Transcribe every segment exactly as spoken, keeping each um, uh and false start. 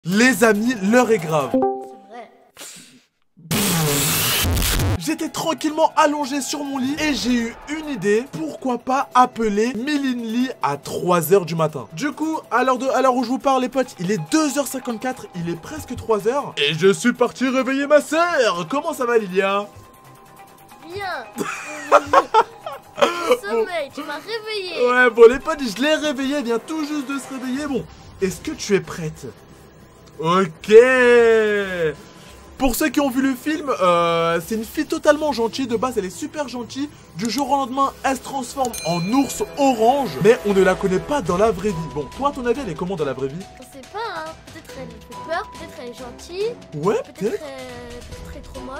Les amis, l'heure est grave. C'est vrai. J'étais tranquillement allongé sur mon lit et j'ai eu une idée. Pourquoi pas appeler Melinly à trois heures du matin. Du coup, à l'heure de, à l'heure où je vous parle les potes, il est deux heures cinquante-quatre, il est presque trois heures. Et je suis parti réveiller ma sœur. Comment ça va Lilia? Bien. Au sommeil, tu m'as réveillé. Ouais bon les potes, je l'ai réveillée, elle vient tout juste de se réveiller. Bon, est-ce que tu es prête? Ok. Pour ceux qui ont vu le film, euh, c'est une fille totalement gentille. De base, elle est super gentille. Du jour au lendemain, elle se transforme en ours orange. Mais on ne la connaît pas dans la vraie vie. Bon, toi, à ton avis, elle est comment dans la vraie vie? On sait pas, hein. Peut-être elle fait peur, peut-être elle est gentille. Ouais, Peut-être peut-être. euh, peut-être elle est trop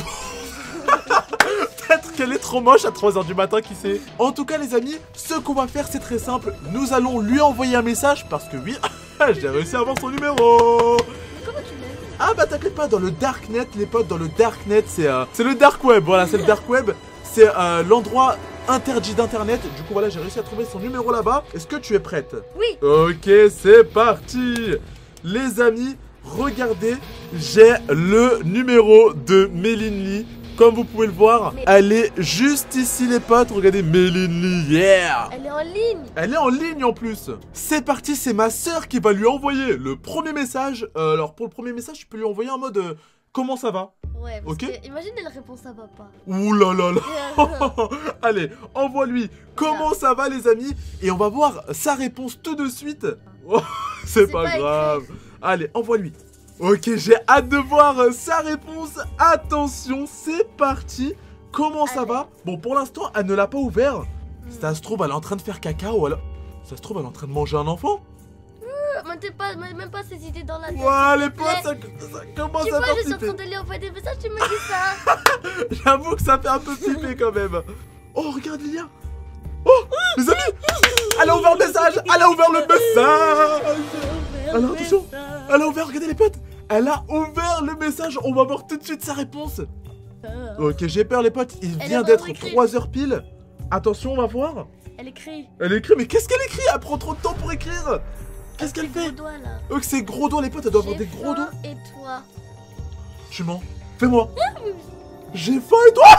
moche. Peut-être qu'elle est trop moche à trois heures du matin, qui sait. En tout cas, les amis, ce qu'on va faire, c'est très simple. Nous allons lui envoyer un message parce que oui, j'ai réussi à avoir son numéro. Mais comment tu l'as? Ah bah t'inquiète pas, dans le darknet les potes, dans le darknet c'est euh, c'est le dark web, voilà c'est le dark web. C'est euh, l'endroit interdit d'internet. Du coup voilà, j'ai réussi à trouver son numéro là-bas. Est-ce que tu es prête? Oui. Ok, c'est parti. Les amis, regardez, j'ai le numéro de Melinly. Comme vous pouvez le voir, Mais... elle est juste ici les potes. Regardez Melinly, yeah. Elle est en ligne. Elle est en ligne en plus. C'est parti, c'est ma soeur qui va lui envoyer le premier message. Euh, alors pour le premier message, tu peux lui envoyer en mode euh, comment ça va? Ouais, parce Ok. que imagine elle répond ça va pas. Ouh là là là. Allez, envoie-lui comment ça va les amis. Et on va voir sa réponse tout de suite. Oh, c'est pas, pas grave. Allez, envoie-lui. Ok, j'ai hâte de voir sa réponse. Attention, c'est parti. Comment ça Allez. va? Bon, pour l'instant, elle ne l'a pas ouvert. Hmm. Ça se trouve, elle est en train de faire caca ou alors... Ça se trouve, elle est en train de manger un enfant. Moi, t'es pas, même pas ces idées dans la tête. Ouais, s'il les te potes, plaît. ça, ça commence Tu à vois, faire je suis en train flipper. de lui envoyer des messages, tu me dis ça. J'avoue que ça fait un peu flipper quand même. Oh, regarde, Lilia. Oh, les amis. Elle a ouvert le message. Elle a ouvert le message. Alors, attention. Elle a ouvert, regardez les potes. Elle a ouvert le message. On va voir tout de suite sa réponse. Ok, j'ai peur les potes. Il Elle vient est d'être vraiment écrite. trois heures pile. Attention, on va voir. Elle écrit. Elle écrit, mais qu'est-ce qu'elle écrit? Elle prend trop de temps pour écrire. Qu'est-ce qu'elle Avec ses fait? gros doigts, là. Oh, que c'est gros doigts les potes. Elle doit avoir J'ai des gros faim doigts. Et toi? Tu mens. Fais-moi. J'ai faim et toi?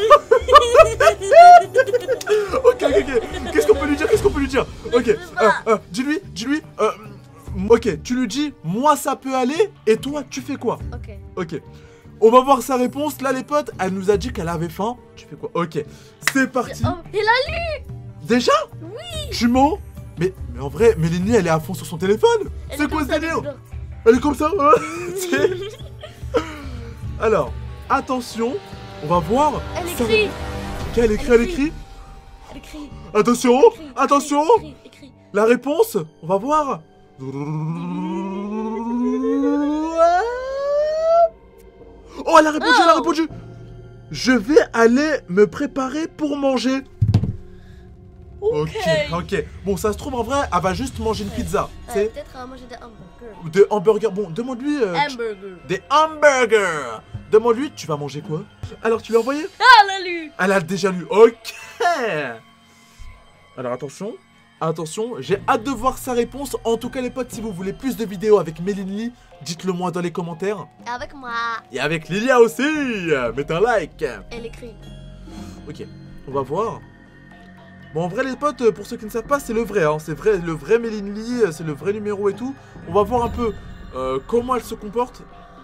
Ok, ok, ok. Qu'est-ce qu'on peut lui dire? Qu'est-ce qu'on peut lui dire? Ok. Euh, euh, dis-lui, dis-lui. Euh, ok, tu lui dis, moi ça peut aller. Et toi, tu fais quoi? Ok. Ok. On va voir sa réponse. Là, les potes, elle nous a dit qu'elle avait faim. Tu fais quoi? Ok. C'est parti. Oh, il a lu. Déjà? Oui. Tu mens? Mais, mais en vrai, Melinly, elle est à fond sur son téléphone. Elle C'est est quoi comme ce ça, délire? dedans. Elle est comme ça, ouais. C'est- Alors, attention, on va voir. Elle sa- écrit. Ok, elle écrit, elle écrit. Elle écrit. Attention, Écrit, attention. écrit, écrit. La réponse, on va voir. Oh, elle a répondu, elle a Oh. répondu. Je vais aller me préparer pour manger. Ok, ok. Bon, ça se trouve en vrai, elle va juste manger une pizza. Ouais, C'est peut-être à manger des hamburgers. ou des hamburgers. Bon, demande-lui. euh, tu- Hamburger. Des hamburgers. Demande-lui, tu vas manger quoi? Alors, tu l'as envoyé? Ah, elle a lu. Elle a déjà lu. Ok. Alors, attention. Attention, j'ai hâte de voir sa réponse. En tout cas, les potes, si vous voulez plus de vidéos avec Melinly, dites-le moi dans les commentaires. Avec moi. Et avec Lilia aussi. Mettez un like. Elle écrit. Ok, on va voir. Bon, en vrai, les potes, pour ceux qui ne savent pas, c'est le vrai. Hein. C'est vrai, le vrai Melinly, c'est le vrai numéro et tout. On va voir un peu euh, comment elle se comporte.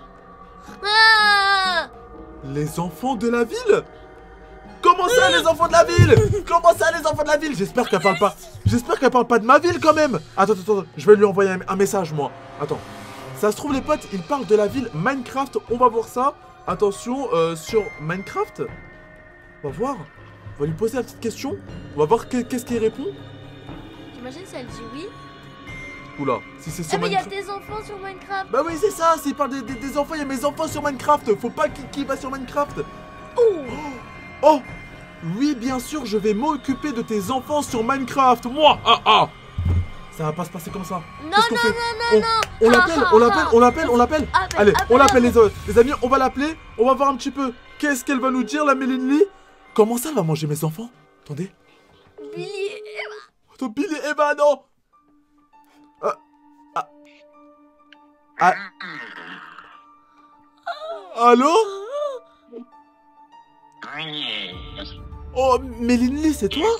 Ah. Les enfants de la ville? Comment ça, les enfants de la ville? Comment ça, les enfants de la ville? J'espère qu'elle parle pas. J'espère qu'elle parle pas de ma ville quand même. Attends, attends, attends. Je vais lui envoyer un, un message, moi. Attends. Ça se trouve, les potes, il parle de la ville Minecraft. On va voir ça. Attention, euh, sur Minecraft. On va voir. On va lui poser la petite question. On va voir qu'est-ce qu'il répond. T'imagines si elle dit oui? Oula, si c'est Ah, sur mais il y a Minecraft. tes enfants sur Minecraft. Bah oui, c'est ça. S'il parle des, des- des enfants, il y a mes enfants sur Minecraft. Faut pas qu'il qu'il va sur Minecraft. Oh. Oh! Oui, bien sûr, je vais m'occuper de tes enfants sur Minecraft. Moi, ah ah! Ça va pas se passer comme ça. Non, Qu'est-ce qu'on non, fait? non, non, non. On l'appelle, on l'appelle, on l'appelle, on l'appelle. Appelle, Allez, on appelle, l'appelle les, appelle. les amis, on va l'appeler. On va voir un petit peu. Qu'est-ce qu'elle va nous dire, la Melinly? Comment ça, elle va manger mes enfants? Attendez. Billy et Eva. Attends, Bill et Eva, non. Ah, ah. Ah... Allô? Oh, Mélinli, c'est toi?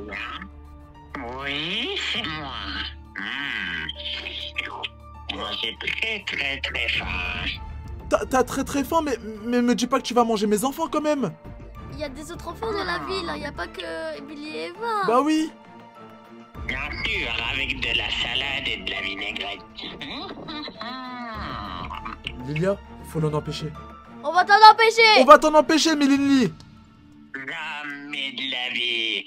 Oui, c'est moi. Mmh. Moi, j'ai très très très faim. T'as très très faim, mais, mais me dis pas que tu vas manger mes enfants quand même. Il y a des autres enfants dans la ville, il n'y a pas que Billy et Eva. Bah oui. Bien sûr, avec de la salade et de la vinaigrette. Lilia, faut l'en empêcher. On va t'en empêcher. On va t'en empêcher, Mélinli. Jamais de la vie.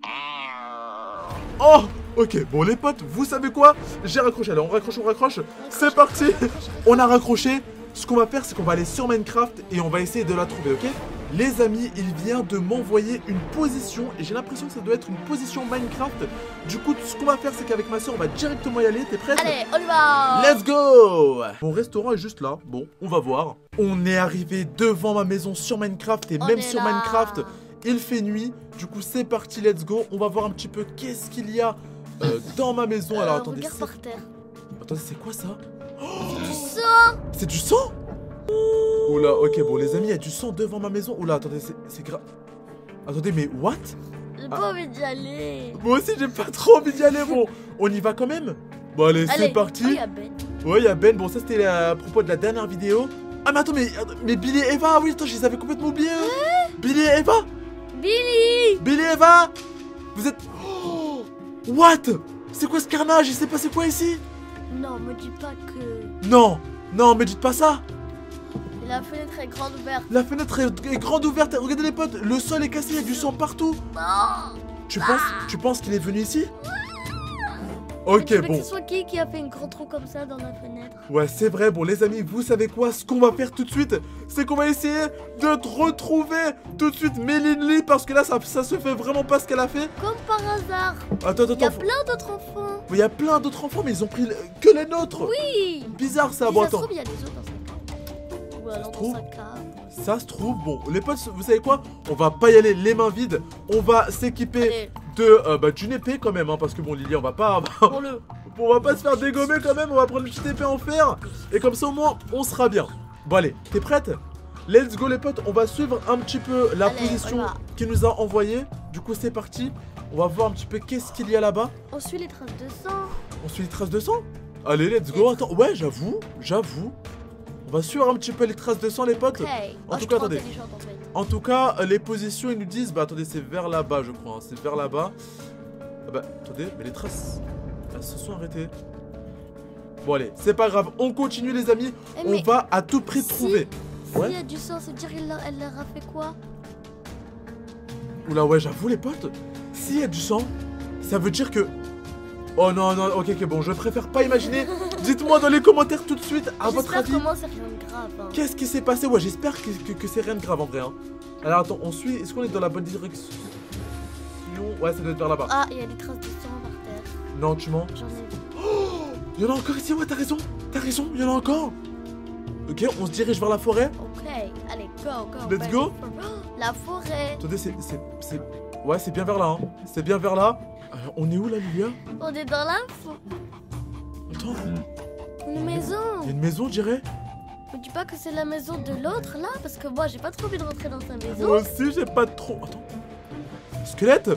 Oh, ok, bon les potes, vous savez quoi? J'ai raccroché, alors on raccroche, on raccroche. C'est parti. On a raccroché. Ce qu'on va faire, c'est qu'on va aller sur Minecraft et on va essayer de la trouver, ok? Les amis, il vient de m'envoyer une position et j'ai l'impression que ça doit être une position Minecraft. Du coup, ce qu'on va faire, c'est qu'avec ma soeur, on va directement y aller. T'es prête? Allez, on y va. Let's go. Mon restaurant est juste là. Bon, on va voir. On est arrivé devant ma maison sur Minecraft et On même est sur là. Minecraft, il fait nuit. Du coup, c'est parti, let's go. On va voir un petit peu qu'est-ce qu'il y a euh, dans ma maison. Euh, Alors, attendez, regarde c'est... par terre. Attendez, c'est quoi ça? Du sang. C'est du sang? Oula, ok, bon les amis, il y a du sang devant ma maison. Oula, attendez, c'est grave. Attendez, mais what? J'ai Ah. pas envie d'y aller. Moi aussi, j'ai pas trop envie d'y aller. Bon, on y va quand même? Bon, allez, c'est Allez. parti. Oh, il y a Ben. Ouais, il y a Ben. Bon, ça c'était à propos de la dernière vidéo. Ah, mais attends, mais, mais Billy et Eva, oui, attends, je les avais complètement oubliés. Hein. Billy et Eva? Billy. Billy et Eva? Vous êtes. Oh, what? C'est quoi ce carnage? Il s'est passé quoi ici? Non, me dis pas que Non, non, mais dites pas ça. la fenêtre est grande ouverte. La fenêtre est, est grande ouverte. Regardez les potes, le sol est cassé, il y a du sang partout. Non. Tu penses, tu penses qu'il est venu ici? Ok, Tu veux bon. que ce soit qui qui a fait une grande trou comme ça dans la fenêtre? Ouais, c'est vrai. Bon, les amis, vous savez quoi? Ce qu'on va faire tout de suite, c'est qu'on va essayer de te retrouver tout de suite Mélinli, parce que là, ça, ça se fait vraiment pas ce qu'elle a fait. Comme par hasard. Attends, attends, Il y a attends. plein d'autres enfants. Il y a plein d'autres enfants, mais ils ont pris le- que les nôtres. Oui. Bizarre ça. Si Bon, ça se attends. trouve, il y a des autres dans sa cave. Ou alors dans trouve sa cave. Ça se trouve, bon, les potes, vous savez quoi? On va pas y aller les mains vides. On va s'équiper Allez, de euh, bah, d'une épée quand même, hein, parce que bon, Lily, on va pas. prends-le. On va pas se faire dégommer quand même, on va prendre une petite épée en fer. Et comme ça au moins on sera bien. Bon allez, t'es prête? Let's go les potes, on va suivre un petit peu la Allez, position on y va. qu'il nous a envoyée. Du coup c'est parti, on va voir un petit peu qu'est-ce qu'il y a là-bas. On suit les traces de sang. On suit les traces de sang? Allez let's go, attends, ouais j'avoue, j'avoue. On va suivre un petit peu les traces de sang les potes. Ok. En Oh, tout je suis cas, trop attendez. intelligente, en fait. En tout cas, les positions ils nous disent, bah attendez c'est vers là-bas je crois, hein, c'est vers là-bas. Ah bah attendez, mais les traces, elles se sont arrêtées. Bon allez, c'est pas grave, on continue les amis, Eh, on mais va à tout prix si- trouver. S'il Ouais. y a du sang, ça veut dire qu'elle elle leur a fait quoi? Oula ouais j'avoue les potes, s'il y a du sang, ça veut dire que... Oh non non, ok ok bon, je préfère pas imaginer. Dites-moi dans les commentaires tout de suite, à votre J'espère avis, comment c'est rien de grave. Hein. qu'est-ce qui s'est passé? Ouais j'espère que, que, que c'est rien de grave en vrai hein. Alors attends, on suit, est-ce qu'on est dans la bonne direction? Ouais ça doit être vers là-bas. Ah, il y a des traces de sang par terre. Non tu mens. J'en ai vu. Il y en a encore ici, ouais, t'as raison, t'as raison, il y en a encore. Ok, on se dirige vers la forêt. Ok, allez, go, go. Let's baby. go. Oh, la forêt. Attendez, c'est, c'est, c'est... Ouais, c'est bien vers là, hein. C'est bien vers là. Alors, on est où là, Lilia? On est dans la forêt. Attends, Une maison. il y a une maison, je dirais. Me dis pas que c'est la maison de l'autre là, parce que moi j'ai pas trop envie de rentrer dans sa maison. Moi aussi, j'ai pas trop... Attends. Squelette.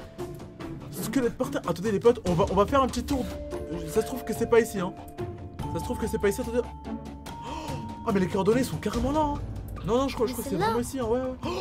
Squelette par terre. Attendez, les potes, on va, on va faire un petit tour. Ça se trouve que c'est pas ici, hein. Ça se trouve que c'est pas ici, attendez. Ah, mais les coordonnées sont carrément là, hein. Non, non, je crois, je crois que C'est c'est là. vraiment ici, hein, ouais, ouais.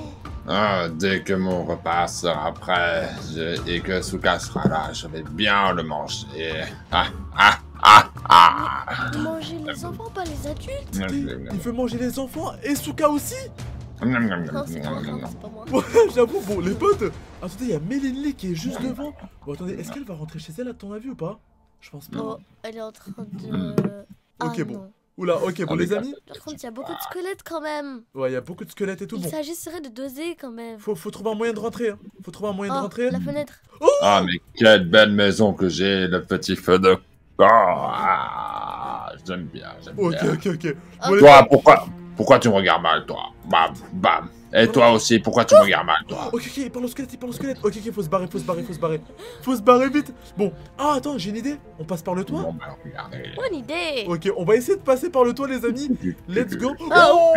Ah, dès que mon repas sera prêt je- et que Souka sera là, je vais bien le manger. Ah, ah, ah, ah. Manger les enfants, pas les adultes. Il veut manger les enfants et Souka aussi. Non, c'est toi, non, c'est pas moi. Ouais, j'avoue, bon, les potes. Attendez, il y a Mélinli qui est juste devant. Bon, attendez, est-ce qu'elle va rentrer chez elle à ton avis ou pas? Je pense pas. Oh, elle est en train de. Ah, Ok, bon. non. Oula, ok, bon, Ah, les mais- amis. Par contre, il y a beaucoup de squelettes quand même. Ouais, il y a beaucoup de squelettes et tout. Il Bon, s'agirait de doser quand même. faut, faut trouver un moyen de rentrer. Hein. Faut trouver un moyen de Oh, rentrer. la fenêtre. Ah, mais quelle belle maison que j'ai, le petit feu de camp. Ah, j'aime bien, j'aime Ok, bien. ok, ok. Oh, Bon, les- Toi, pourquoi, pourquoi tu me regardes mal, toi? Bam, bam. Et toi aussi, pourquoi tu me regardes mal, toi? Ok, ok, il parle au squelette, il parle au squelette. Ok, ok, faut se barrer, faut se barrer, faut se barrer. Faut se barrer vite. Bon, ah, attends, j'ai une idée. On passe par le toit? Bon, bah, regardez. Bonne idée. Ok, on va essayer de passer par le toit, les amis. Let's go. Oh.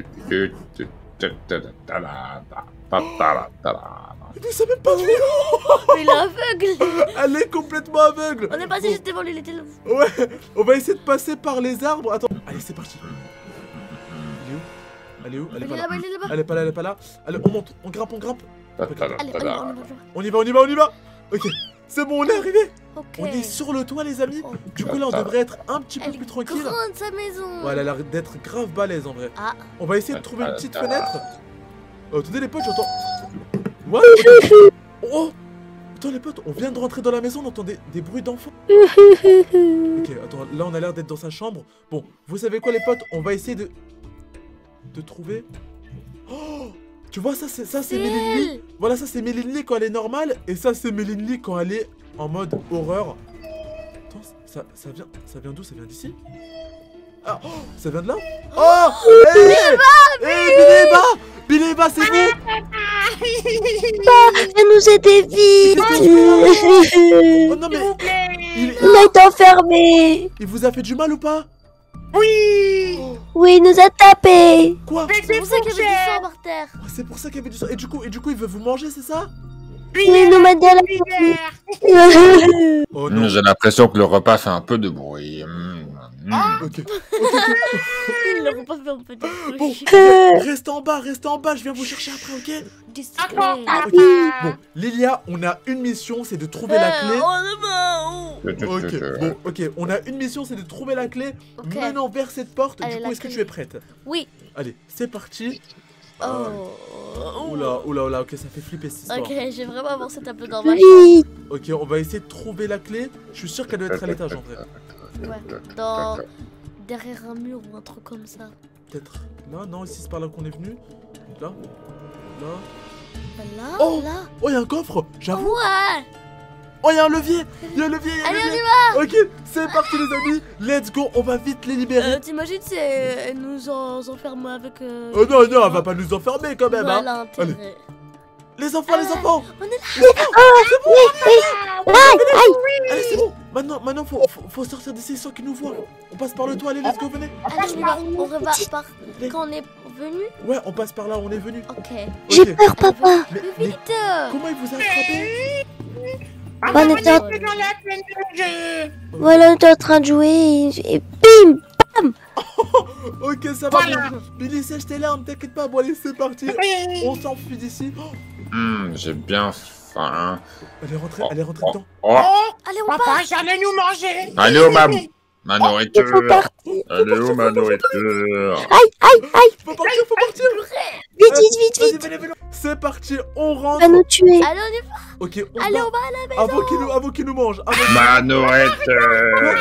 Mais ça même pas vu. Mais il est aveugle. Elle est complètement aveugle. On est passé juste devant lui, il était là. Ouais, on va essayer de passer par les arbres. Attends, allez, c'est parti. Elle est où? Elle est où? Elle est Il pas est là. là-bas, il est là-bas. Elle est pas là, elle est pas là. Allez, on monte, on grimpe, on grimpe. Allez, allez, on y va. On y va, on y va, on y va. Ok, c'est bon, on est arrivé. Ok. On est sur le toit, les amis. Ok. Du coup, là, on devrait être un petit peu Elle plus est tranquille. grande sa maison. Ouais, elle a l'air d'être grave balèze en vrai. Ah. On va essayer de trouver une petite fenêtre. Oh, attendez les potes, j'entends. What? Oh! Attends les potes, on vient de rentrer dans la maison, on entend des, des bruits d'enfants. Ok, attends, là on a l'air d'être dans sa chambre. Bon, vous savez quoi les potes? On va essayer de... De trouver... Oh! Tu vois, ça c'est ça c'est C'est Méline. elle. Voilà, ça c'est Méline quand elle est normale. Et ça c'est Méline quand elle est en mode horreur. Attends, ça, ça vient, ça vient d'où? Ça vient d'ici? Ah, oh, ça vient de là? Oh! Hé! Hé, Biléba! Biléba, c'est vous? Viens nous aider vite. Oh non mais... Il, On a été enfermés. il vous a fait du mal ou pas? Oui. Oui, il nous a tapés. Quoi? C'est pour ça qu'il y avait du sang par terre. Oh, c'est pour ça qu'il y avait du sang. Et du coup, et du coup, il veut vous manger, c'est ça? Oui, il nous met dans la cuisine. Oh Hmm, non. J'ai l'impression que le repas fait un peu de bruit. Hmm, hmm. Ok. Ok, ok. Il leur pas fait un peu de Bon, bruit. restez en bas, restez en bas. Je viens vous chercher après, ok? Discret. Ok. Bon, Lilia, on a une mission, c'est de trouver la clé. Euh, oh, demain. Ok. Bon, ok. On a une mission, c'est de trouver la clé Ok. menant vers cette porte. Allez, Du coup, la est-ce que clé. tu es prête? Oui. Allez, c'est parti. Oh. Oula, oula, oula. Ok, ça fait flipper cette histoire. Ok, j'ai vraiment avancé un peu dans ma chambre. Vite. Ok, on va essayer de trouver la clé. Je suis sûr qu'elle doit être à l'étage en vrai. Ouais. Dans... Derrière un mur ou un truc comme ça. Peut-être là, non, ici c'est par là qu'on est venu. Là, là. Là, Oh. là. Oh, il y a un coffre, j'avoue. Ouais. Oh, il y a un levier. Il y a un levier, il y a un Allez, on levier. y va. Ok, c'est parti les amis. Let's go, on va vite les libérer. Euh, T'imagines, c'est... Elle nous en... enferme avec... Euh... Oh non, non, elle va pas nous enfermer quand même. Hein. Voilà, intérêt. Les enfants, les enfants. On est là. Les enfants. Aïe, aïe. Allez, c'est bon. Maintenant, maintenant, faut, faut, faut sortir d'ici sans qu'ils nous voient. On passe par le toit, allez, let's go, venez. Allez, on y va. On repart par... Quand on est venu. Ouais, on passe par là, on est venu. Ok. J'ai Ok. peur, papa. Mais, Plus mais vite. comment il vous a attrapé? Ah, On on était en- était dans la plaine de jeu. Voilà, on était en train de jouer et, et bim. Ok, ça va. Voilà. Billy, sèche tes larmes, t'inquiète pas. Bon, allez, c'est parti. Oui. On s'enfuit d'ici. Oh, Hmm, J'ai bien faim. elle est rentrée, elle est rentrée Oh, dedans. oh. Oh, Allez, on part. papa, j'allais nous manger. Allez où ma, ma Il faut nourriture? partir. Elle est où ma nourriture? Aïe, aïe, aïe. Faut partir, faut partir. Vite, vite, vite, Vas-y, vite. venez, venez. C'est parti, on Il va rentre. nous tuer. Allez, on y va. Ok, on Allez, va. on va à la maison. Avant qu'il nous, avant qu'il nous mange. Avant... Ma nourriture.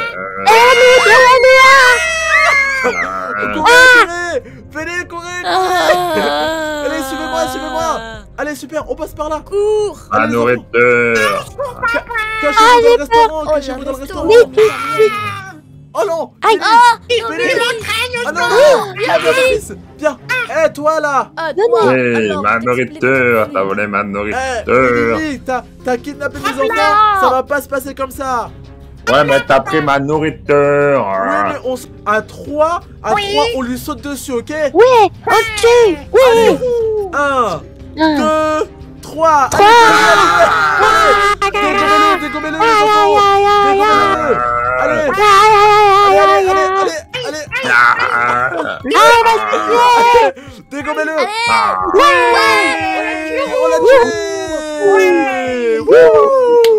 Courez, courez. Venez, courez. Ah. Allez, suivez-moi, suivez-moi. Allez, super, on passe par là. Cours. Ma Allez, les enfants. nourriture. Cachez-vous dans le restaurant, Oh, cachez-vous dans le restaurant. restaurant. Oh non. Aïe. Billy, Billy. Ah non, non. Viens, viens, mon fils. Viens. Eh, toi là. Ah, Non, toi. Hey, Alors, ma t'as nourriture. T'as volé volé ma Eh, nourriture. Billy, t'as t'as kidnappé mes enfants. Ça va pas se passer comme ça. Ouais, mais t'as pris ma nourriture. Oui, mais on s- à trois, à Oui. trois, on lui saute dessus, ok? Ouais, on le tue. Ouais. Un, Un. deux, trois. Trois. Allez, dégommez-le, dégommez-le, les enfants. Aïe, aïe, aïe, Dégommez-le. Allez, aïe, allez, aïe, allez, aïe, allez, aïe. allez, allez. Ah. Dégommez-le. Ah. Ouais, on l'a tué. Wouh.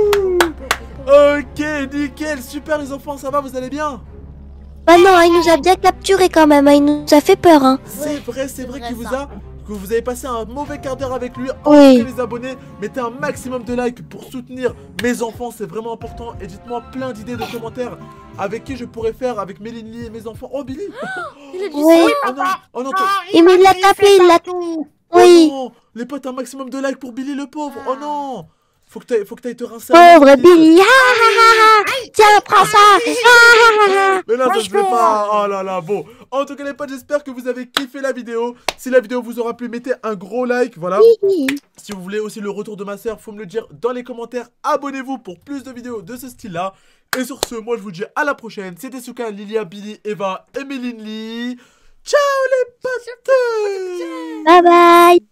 Ok, nickel, super les enfants, ça va, vous allez bien? Bah non, il nous a bien capturés quand même. Il nous a fait peur, hein. C'est vrai, c'est vrai vrai qu'il vous ça. a, que vous avez passé un mauvais quart d'heure avec lui. Oui. Encouragez les abonnés, mettez un maximum de likes pour soutenir mes enfants, c'est vraiment important. Et dites-moi plein d'idées de commentaires avec qui je pourrais faire avec Méline et mes enfants. Oh Billy. Il a du Ouais. sang. Oh non, oh non, toi- Et mais il l'a tapé, il l'a. oh Oui. non. Les potes, un maximum de likes pour Billy le pauvre. Oh non. Faut que t'ailles, faut que t'ailles te rincer. Pauvre Billy. Ah, ah, ah, ah. Tiens, prends ça. Ah, ah, ah. Mais là, ça se fait Franchement. pas. Oh là là, bon. En tout cas, les potes, j'espère que vous avez kiffé la vidéo. Si la vidéo vous aura plu, mettez un gros like. Voilà. Oui. Si vous voulez aussi le retour de ma sœur, faut me le dire dans les commentaires. Abonnez-vous pour plus de vidéos de ce style-là. Et sur ce, moi, je vous dis à la prochaine. C'était Souka, Lilia, Billy, Eva et Méline Lee. Ciao les potes. Bye bye.